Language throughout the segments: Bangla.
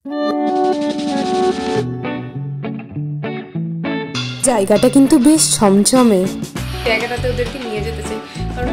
জায়গাটা কিন্তু বেশ ছমছমে, জায়গাটাতে ওদেরকে নিয়ে যেতে চাই কারণ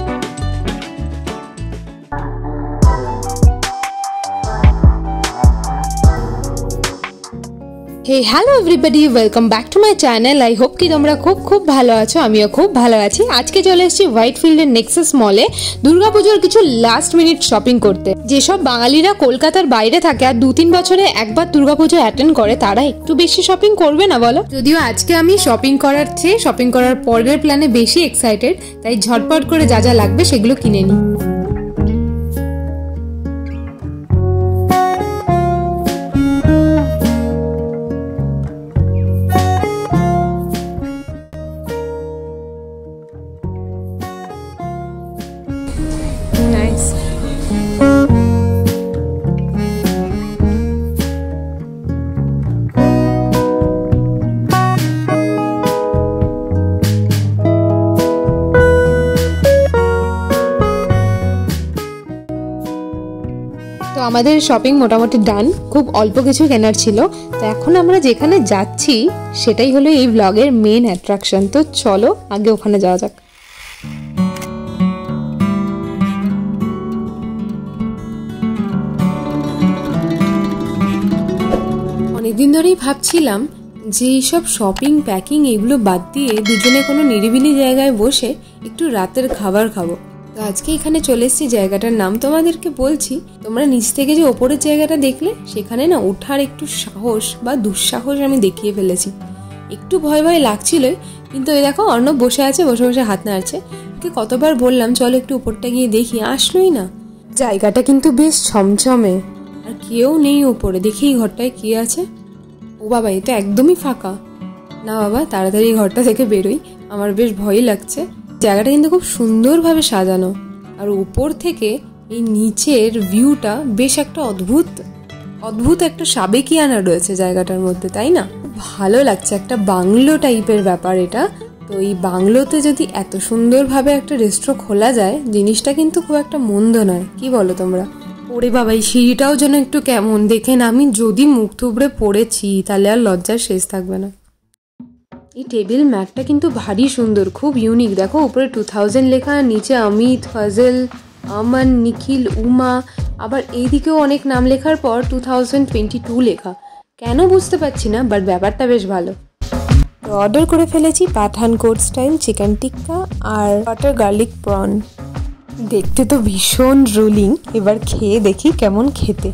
Hey hello everybody, welcome back to my channel. I hope कि তোমরা খুব ভালো আছো, আমিও খুব ভালো আছি। আজকে চলে এসেছি হোয়াইটফিল্ড এর নেক্সাস মলে দুর্গাপুজোর কিছু লাস্ট মিনিট শপিং করতে। যেসব বাঙালিরা কলকাতার বাইরে থাকে আর 2-3 বছরে একবার দুর্গাপুজো অ্যাটেন্ড করে তারা একটু বেশি শপিং করবে না বলো? যদিও আজকে আমি শপিং করার চেয়ে শপিং করার পরের প্ল্যানে বেশি এক্সাইটেড, তাই ঝটপট করে যা যা লাগবে সেগুলো কিনে নিই। তো আমাদের শপিং মোটামুটি ডান, খুব অল্প কিছু কেনার ছিল। তো এখন আমরা যেখানে যাচ্ছি সেটাই হলো এই ব্লগের মেন অ্যাট্রাকশন। তো চলো আগে ওখানে যাওয়া যাক। অনেকদিন ধরেই ভাবছিলাম যে এইসব শপিং প্যাকিং এগুলো বাদ দিয়ে দুজনে কোনো নিরিবিলি জায়গায় বসে একটু রাতের খাবার খাবো। তো আজকে এখানে চলে এসেছি, জায়গাটার নাম তোমাদেরকে বলছি। তোমরা নিচ থেকে যে ওপরের জায়গাটা দেখলে সেখানে না ওঠার একটু সাহস বা দুঃসাহস আমি দেখিয়ে ফেলেছি। একটু ভয় ভয় লাগছিলই, কিন্তু এই দেখো অর্ণব বসে আছে, বসে বসে হাত নাড়ছে। ওকে কতবার বললাম চলো একটু উপরটা গিয়ে দেখি, আসলোই না। জায়গাটা কিন্তু বেশ ছমছমে আর কেউ নেই উপরে। দেখি এই ঘরটায় কে আছে। ও বাবা, এটা একদমই ফাঁকা। না বাবা, তাড়াতাড়ি ঘরটা থেকে বেরোই, আমার বেশ ভয়ই লাগছে। জায়গাটা কিন্তু খুব সুন্দরভাবে সাজানো আর উপর থেকে এই নিচের ভিউটা বেশ একটা অদ্ভুত একটা সাবেকিয়ানা রয়েছে জায়গাটার মধ্যে, তাই না? ভালো লাগছে, একটা বাংলো টাইপের ব্যাপার এটা। তো এই বাংলোতে যদি এত সুন্দরভাবে একটা রেস্টুরেন্ট খোলা যায়, জিনিসটা কিন্তু খুব একটা মন্দ নয়, কি বলো তোমরা? ওরে বাবা, এই সিঁড়িটাও যেন একটু কেমন দেখেন। আমি যদি মুখ থুবড়ে পড়েছি তাহলে আর লজ্জার শেষ থাকবে না। এই টেবিল ম্যাটটা কিন্তু ভারী সুন্দর, খুব ইউনিক। দেখো উপরে 2000 লেখা, নিচে অমিত, ফজল, আমান, নিখিল, উমা, আবার এইদিকেও অনেক নাম লেখার পর 2022 লেখা। কেন বুঝতে পারছি না, বাট ব্যাপারটা বেশ ভালো। তো অর্ডার করে ফেলেছি পাঠানকোট স্টাইল চিকেন টিক্কা আর বাটার গার্লিক প্রন। দেখতে তো ভীষণ রুলিং, এবার খেয়ে দেখি কেমন খেতে।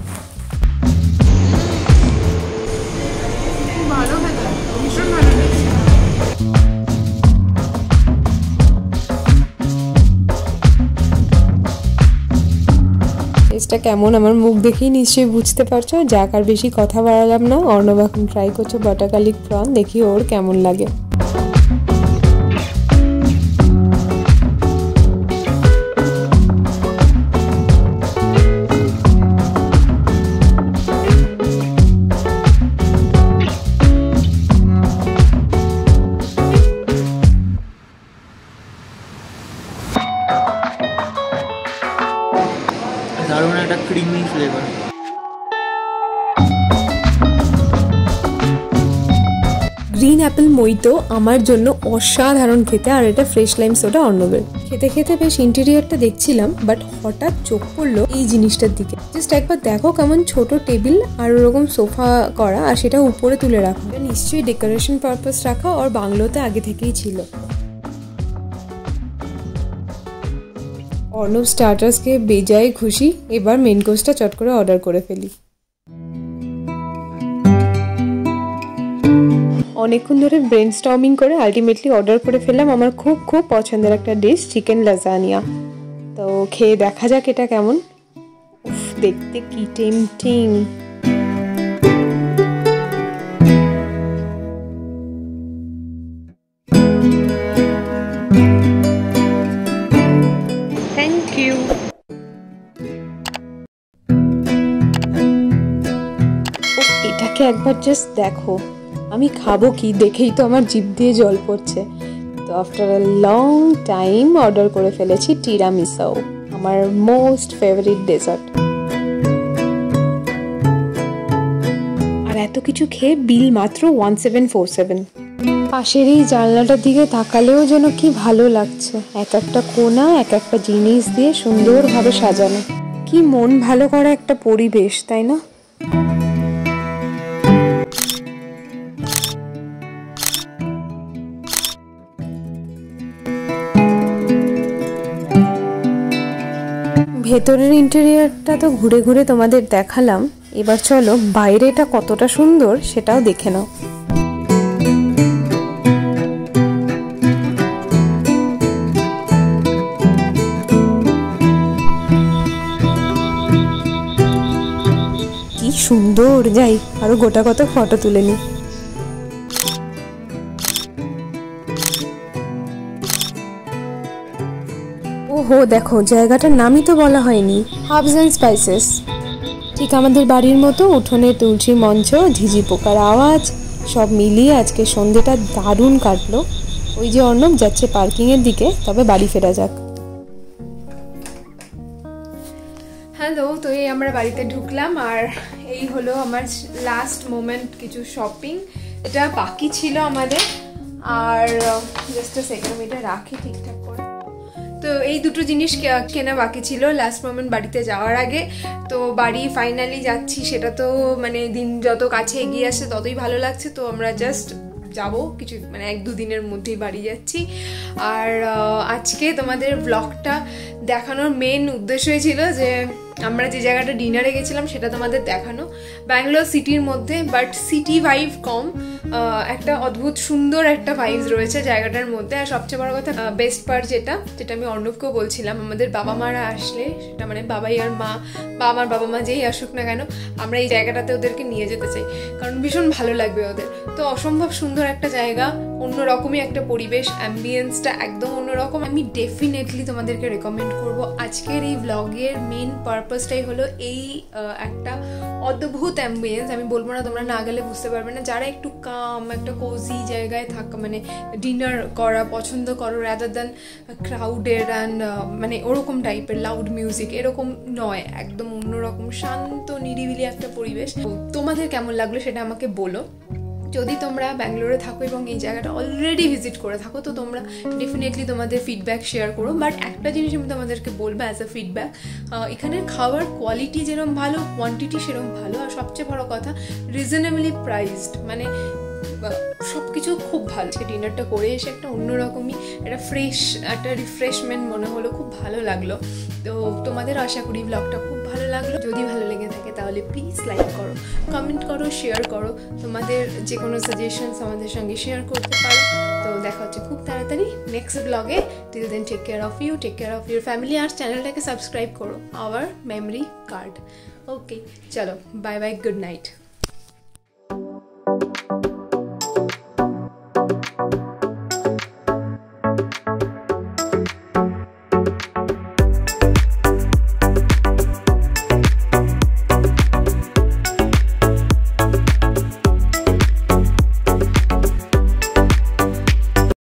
টেস্টটা কেমন আমার মুখ দেখেই নিশ্চয়ই বুঝতে পারছো। যাক আর বেশি কথা বাড়ালাম না। অর্ণব এখন ট্রাই করছো বাটার গার্লিক প্রন, দেখি ওর কেমন লাগে। দারুণ একটা ক্রিমি ফ্লেভার। গ্রিন অ্যাপেল মইতো আমার জন্য অসাধারণ খেতে, আর এটা ফ্রেশ লাইম সোডা অর্ণবের। খেতে খেতে বেশ ইন্টেরিয়রটা দেখছিলাম, বাট হঠাৎ চোখ পড়লো এই জিনিসটার দিকে। জাস্ট একবার দেখো কেমন ছোট টেবিল আর ওরকম সোফা করা, আর সেটা উপরে তুলে রাখা। এটা নিশ্চয়ই ডেকোরেশন পারপাস রাখা, আর বাংলোতে আগে থেকেই ছিল। অর্ণব স্টার্টার্সকে বেজায় খুশি, এবার মেন কোর্সটা চট করে অর্ডার করে ফেলি। অনেকক্ষণ ধরে ব্রেনস্টর্মিং করে আলটিমেটলি অর্ডার করে ফেললাম আমার খুব পছন্দের একটা ডিশ, চিকেন লাজানিয়া। তো খেয়ে দেখা যাক এটা কেমন। দেখতে কি টেম্পটিং। Thank you. এটাকে একবার জাস্ট দেখো, আমি খাবো কি দেখেই তো আমার জিভ দিয়ে জল পড়ছে। তো after a long time order করে ফেলেছি আমার মোস্ট ফেভারিট ডেজার্ট। এত কিছু খেয়ে বিল মাত্র 1747। পাশের এই জানলাটার দিকে তাকালেও যেন কি ভালো লাগছে, এক একটা কোণা এক একটা জিনিস দিয়ে সুন্দরভাবে সাজানো। কি মন ভালো করা একটা পরিবেশ, তাই না? ভেতরের ইন্টেরিয়রটা তো ঘুরে ঘুরে তোমাদের দেখালাম, এবার চলো বাইরেটা কতটা সুন্দর সেটাও দেখে নাও। কি সুন্দর, যাই আরো গোটা কত ফটো তুলে নি। ওহো দেখো, জায়গাটার নামই তো বলা হয়নি, হার্বস অ্যান্ড স্পাইসেস। ঠিক আমাদের বাড়ির মতো উঠোনে তুলসী মঞ্চ, ঝিঝি পোকার আওয়াজ, সব মিলিয়ে আজকে সন্ধ্যেটা দারুণ কাটলো। ওই যে অর্ণব যাচ্ছে পার্কিংয়ের দিকে, তবে বাড়ি ফেরা যাক। হ্যালো, তো এই আমরা বাড়িতে ঢুকলাম আর এই হলো আমার লাস্ট মোমেন্ট কিছু শপিং। এটা বাকি ছিল আমাদের, আর জাস্ট সেকেন্ড এটা রাখি ঠিকঠাক করে। তো এই দুটো জিনিস কেনা বাকি ছিল লাস্ট মোমেন্ট বাড়িতে যাওয়ার আগে। তো বাড়ি ফাইনালি যাচ্ছি, সেটা তো মানে দিন যত কাছে এগিয়ে আসছে ততই ভালো লাগছে। তো আমরা জাস্ট যাব কিছু মানে 1-2 দিনের মধ্যেই বাড়ি যাচ্ছি। আর আজকে তোমাদের ব্লগটা দেখানোর মেন উদ্দেশ্যই ছিল যে আমরা যে জায়গাটা ডিনারে গেছিলাম সেটা তোমাদের দেখানো। ব্যাঙ্গালোর সিটির মধ্যে, বাট সিটি ভাইব কম, একটা অদ্ভুত সুন্দর একটা ভাইবস রয়েছে জায়গাটার মধ্যে। আর সবচেয়ে বড় কথা বেস্ট পার্ট যেটা আমি অর্ণবকেও বলছিলাম, আমাদের বাবা মারা আসলে, সেটা মানে বাবাই আর মা বা আমার বাবা মা যেই আসুক না কেন, আমরা এই জায়গাটাতে ওদেরকে নিয়ে যেতে চাই, কারণ ভীষণ ভালো লাগবে ওদের। তো অসম্ভব সুন্দর একটা জায়গা, অন্যরকমই একটা পরিবেশ, অ্যাম্বিয়েন্সটা একদম অন্যরকম। আমি ডেফিনেটলি তোমাদেরকে রেকমেন্ড করব। আজকের এই ব্লগের মেন পারপাসটাই হলো এই একটা অদ্ভুত অ্যাম্বিয়েন্স। আমি বলবো না তোমরা না গেলে বুঝতে পারবে না। যারা একটু কাম একটা কোজি জায়গায় থাকা মানে ডিনার করা পছন্দ করো, রাদার দ্যান ক্রাউডেড অ্যান্ড মানে ওরকম টাইপের লাউড মিউজিক, এরকম নয়, একদম অন্যরকম শান্ত নিরিবিলি একটা পরিবেশ। তোমাদের কেমন লাগলো সেটা আমাকে বলো। যদি তোমরা ব্যাঙ্গালোরে থাকো এবং এই জায়গাটা অলরেডি ভিজিট করে থাকো, তো তোমরা ডেফিনেটলি তোমাদের ফিডব্যাক শেয়ার করো। বাট একটা জিনিস আমি তোমাদেরকে বলবো অ্যাজ আ ফিডব্যাক, এখানের খাওয়ার কোয়ালিটি যেরকম ভালো, কোয়ান্টিটি সেরকম ভালো, আর সবচেয়ে বড় কথা রিজনেবলি প্রাইসড, মানে সব কিছু খুব ভালো। ডিনারটা করে এসে একটা অন্যরকমই একটা ফ্রেশ একটা রিফ্রেশমেন্ট মনে হলো, খুব ভালো লাগলো। তো তোমাদের আশা করি ব্লগটা খুব ভালো লাগলো। যদি ভালো লেগে থাকে তাহলে প্লিজ লাইক করো, কমেন্ট করো, শেয়ার করো। তোমাদের যে কোনো সাজেশনস আমাদের সঙ্গে শেয়ার করতে পারো। তো দেখা হচ্ছে খুব তাড়াতাড়ি নেক্সট ব্লগে। Till then take care of you, take care of your family, আর চ্যানেলটাকে সাবস্ক্রাইব করো, আওয়ার মেমরি কার্ড। ওকে, চলো বাই বাই, গুড নাইট।